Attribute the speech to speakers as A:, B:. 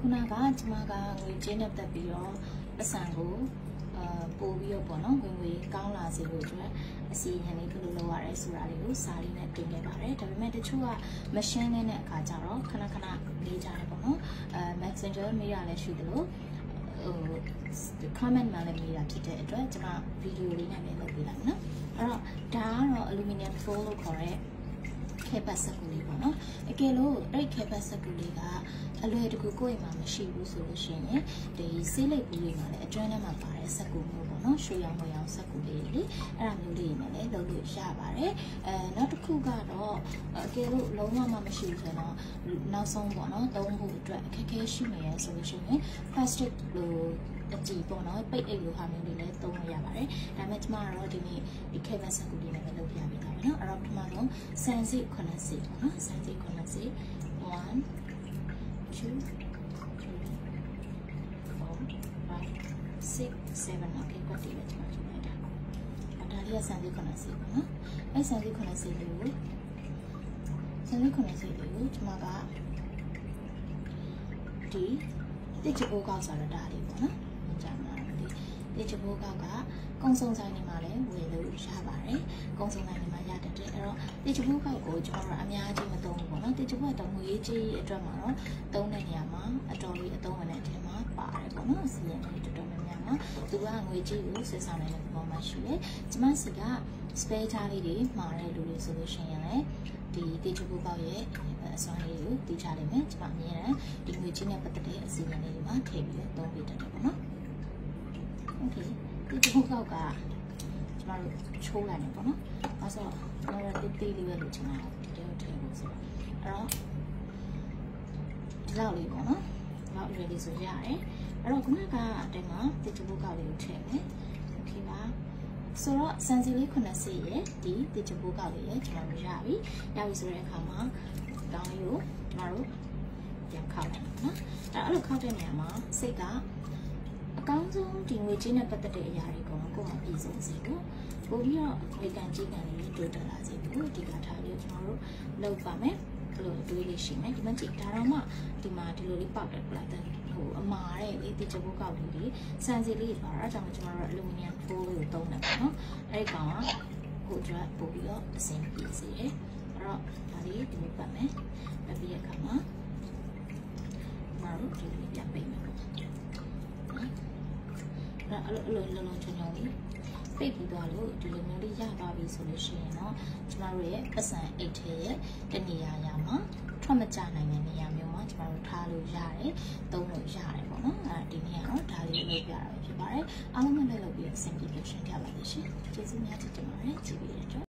A: ခုနကကျမကငွေကြေးနဲ့တက်ပြီးတော့ပတ်စံကိုပို့ပြီးတော့ပေါ့နော်ငွေကောင်းလာစေဖို့အတွက်အစီအရင်လေးဘယ်လိုလုပ်ရလဲဆိုတာလေးကိုစာလေးနဲ့တင်ခဲ့ပါတယ်ဒါပေမဲ့တချို့ကမရှင်းတဲ့အခါကျတော့ခဏလေးကြတယ်ပေါ့နော်Messenger မေးရလဲရှိသလိုcomment မှာလည်းမေးတာဖြစ်တဲ့အတွက်ကျမဗီဒီယိုလေးနဲ့လည်းလုပ်ပေးလိုက်မယ်နော်အဲ့တော့ဒါကတော့ aluminum foil လို့ခေါ်တဲ့ခဲပတ်စက်ကူလေးပေါ့နော်အကယ်လို့အဲ့ခဲပတ်စက်ကူလေးကအလွယ်တကူကိုယ့်အိမ်မှာမရှိဘူးဆိုလို့ရှိရင်ဒီဆေးလိပ်ကူလေးမှာလည်းအတွင်းထဲမှာပါတဲ့စက်ကူမျိုးပေါ့နော်ရွှေရောင်ရောင်စက်ကူလေးလေအဲ့ဒါမျိုးလေးနဲ့လည်းလုပ်လို့ရပါတယ်နောက်တစ်ခုကတော့အကယ်လို့လုံးဝမရှိဘူးဆိုတော့နောက်ဆုံးပေါ့နော်သုံးဖို့အတွက်အခက်အခဲရှိနေရဆိုလို့ရှိရင် plastic လိုအကြည့်ပေါ့နော်ပိတ်အိတ်လိုဟာမျိုးလေးလည်းသုံးလို့ရပါတယ်ဒါပေမဲ့ကျမကတော့ဒီနေ့ဒီခဲပတ်စက်ကူလေးနဲ့ပဲလုပ်ပြပေးတာပဲเนาะအဲ့တော့ပထမဆုံးဆန်စီ9စီပေါ့နော်ဆန်စီ9စီ1 2 3 4 5 6 7 okay ကွက်တီလည်းကျမကြည့်လိုက်တာဒါလေးကဆန်စီ9စီပေါ့နော်အဲ့ဆန်စီ9စီလေးကိုကျမကဒီတိကျပိုးကောက်ဆိုတာဒါလေးပေါ့နော်ကြာမှာတိကျပိုးကောက်ကကုံစုံဆိုင်နေမှာလည်းဝယ်လို့ရပါတယ်ကုံစုံဆိုင်နေမှာရတတ်တယ်အဲ့တော့တိကျပိုးကောက်ကိုကျွန်တော်တို့အများကြီးမသုံးဘူးပေါ့နော်တိကျပိုးကတော့ငွေကြီးအတွက်မှာတော့သုံးတဲ့နေရာမှာအတော်လေးအသုံးဝင်တဲ့အထက်မှာပါတယ်ပေါ့နော်စီရင်လေးတော်တော်များများမှာသူကငွေကြီးကိုဆက်ဆောင်နေတဲ့ပုံမှန်ရှိတယ်ကျမစီက spare ချားလေးတွေမှာတဲ့လူတွေဆိုလို့ရှိရင်လည်းဒီတိကျပိုးကောက်ရဲ့အစွမ်းလေးကိုသိချလိမ့်မယ်ကျမအမြဲတမ်းဒီငွေကြီးနဲ့ပတ်သက်တဲ့အစီအစဉ်လေးတွေမှာထည့်ပြီးသုံးပေးတတ်တယ်ပေါ့နော်โอเคဒီတစ်ခုကောက်ကကျမတို့ချိုးလိုက်တယ်ပေါ့နော်အဲဆိုတော့တေးသေးလေးပဲလုပ်ချင်တာဒီလိုထည့်ဖို့ဆိုတော့အဲ့တော့ဒီလောက်လေးပေါ့နော်ဒီလောက်ရွယ်လေးဆိုရတယ်အဲ့တော့ခုနကတဲမှာဒီတစ်ခုကောက်လေးကိုထည့်မယ်โอเคပါဆိုတော့စံစီလေး90ရဲ့ဒီတိကျပိုးကောက်လေးရဲ့ကျွန်တော်ရပြီဆိုတဲ့အခါမှာတောင်းလေးကိုကျွန်တော်တို့ပြန်ခောက်လိုက်နော်အဲ့လိုခောက်တဲ့နေရာမှာစိတ်ကအကောင်းဆုံးဒီငွေကြေးနဲ့ပတ်သက်တဲ့အရာတွေကိုကိုယ်မှပြည်စုံစေဖို့ပို့ပြီးတော့ဝေကန်ကြီးကန်လေးတိုးတက်လာစေဖို့ဒီကထားလေးကိုကျွန်တော်တို့လုပ်ပါမယ်ဘယ်လိုတွေးလေးရှိမယ်ဒီမှာကြည့်ဒါတော့မှဒီမှာဒီလိုလေးပေါက်တယ်ပြလိုက်တယ်အမားတဲ့လေတိကျပိုးကောက်လေးတွေစံစီလေးပါတော့ကျွန်တော်တို့အလူမီနီယမ်ဖိုးလေးကိုသုံးတယ်ပေါ့နော်အဲ့ဒီကောင်ကကိုအတွက်ပို့ပြီးတော့အဆင်ပြေစေတယ်အဲ့တော့ဒါလေးဒီလိုပတ်မယ်ပတ်ပြီးတဲ့အခါမှာမတို့ဒီလိုပြန်ပေးမယ်ပေါ့အဲ့လိုလုံးချုံချုံလေးပိတ်ပြီးသွားလို့ဒီလိုမျိုးလေးရသွားပြီဆိုလို့ရှိရင်တော့ကျမတို့ရဲ့ပတ်စံအိတ်ထဲရဲ့တနေရာမှာထွက်မကြနိုင်တဲ့နေရာမျိုးမှာကျမတို့ထားလို့ရတယ်သုံးလို့ရတယ်ပေါ့နော်ဒီနေ့ကတော့ဒါလေးလုပ်ပြတာဖြစ်ပါတယ်အားလုံးလည်းလုပ်ပြီးအဆင်ပြေလို့ရှင်းပြပါလိမ့်ရှင်ကျေးဇူးများတင်ပါတယ်ကြည့်ပြီးတဲ့အတွက်